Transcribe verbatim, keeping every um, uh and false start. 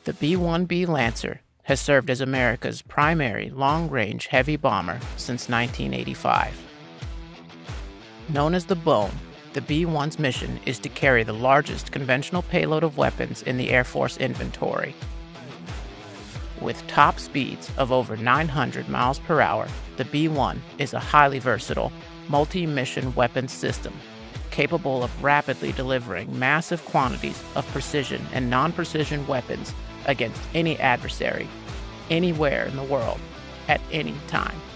The B one B Lancer has served as America's primary long-range heavy bomber since nineteen eighty-five. Known as the Bone, the B one's mission is to carry the largest conventional payload of weapons in the Air Force inventory. With top speeds of over nine hundred miles per hour, the B one is a highly versatile, multi-mission weapons system capable of rapidly delivering massive quantities of precision and non-precision weapons against any adversary, anywhere in the world, at any time.